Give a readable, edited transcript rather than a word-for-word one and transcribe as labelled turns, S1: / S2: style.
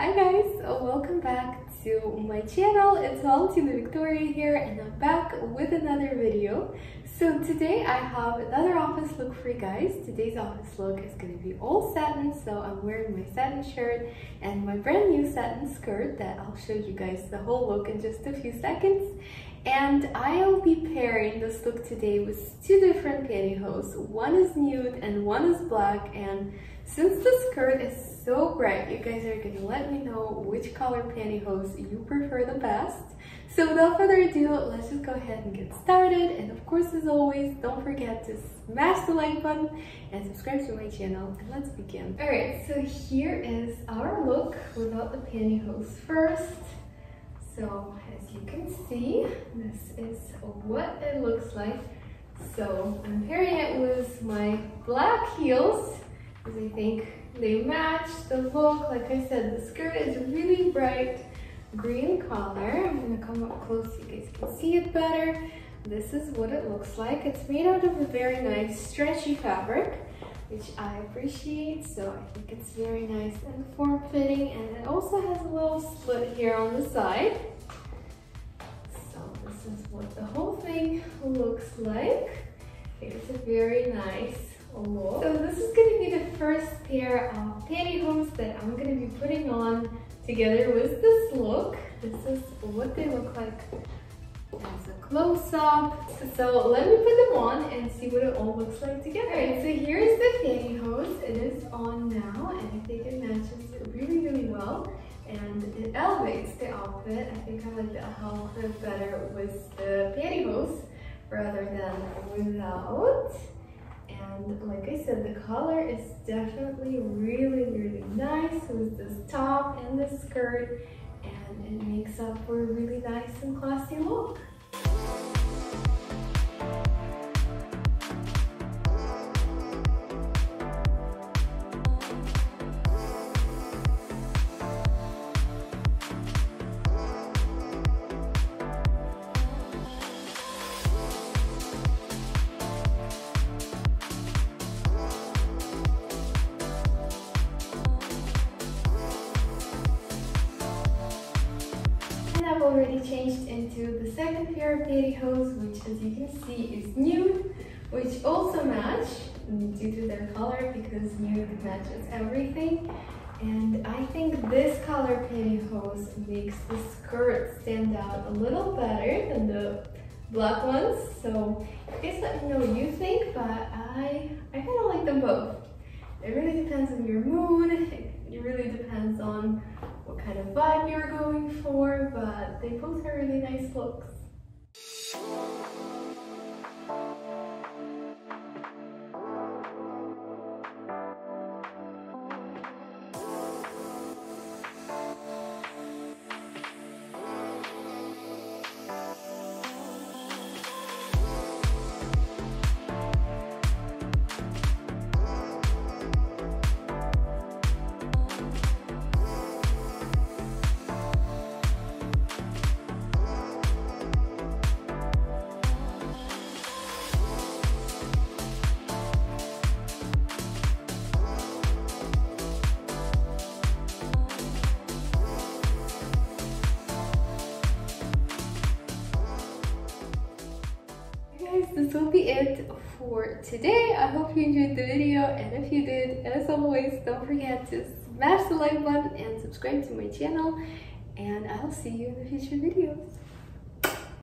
S1: Hi guys, welcome back to my channel. It's Valentina Victoria here and I'm back with another video. So today I have another office look for you guys. Today's office look is going to be all satin, so I'm wearing my satin shirt and my brand new satin skirt that I'll show you guys the whole look in just a few seconds. And I'll be pairing this look today with two different pantyhose. One is nude and one is black, and since the skirt is so bright, you guys are gonna let me know which color pantyhose you prefer the best. So without further ado, let's just go ahead and get started. And of course, as always, don't forget to smash the like button and subscribe to my channel, and let's begin. Alright, so here is our look without the pantyhose first. So as you can see, this is what it looks like. So I'm pairing it with my black heels because I think they match the look. Like I said, the skirt is really bright green color. I'm gonna come up close so you guys can see it better. This is what it looks like. It's made out of a very nice stretchy fabric, which I appreciate, so I think it's very nice and form-fitting, and it also has a little split here on the side. So this is what the whole thing looks like. It's a very nice look. So this is going to be the first pair of pantyhose that I'm going to be putting on together with this look. This is what they look like as a close-up. So let me put them on and see what it all looks like together. Alright, so here's the pantyhose. It is on now, and I think it matches really well, and it elevates the outfit. I think I like the outfit better with the pantyhose rather than without. And like I said, the color is definitely really nice with this top and this skirt, and it makes up for a really nice and classy look. I've already changed into the second pair of pantyhose, which as you can see is nude, which also match due to their color because nude matches everything. And I think this color pantyhose makes the skirt stand out a little better than the black ones. So I guess let me know what you think, but I kind of like them both. It really depends on your mood. It really depends on what kind of vibe you're going for, but they both are really nice looks. This will be it for today. I hope you enjoyed the video, and if you did, as always, don't forget to smash the like button and subscribe to my channel, and I'll see you in the future videos.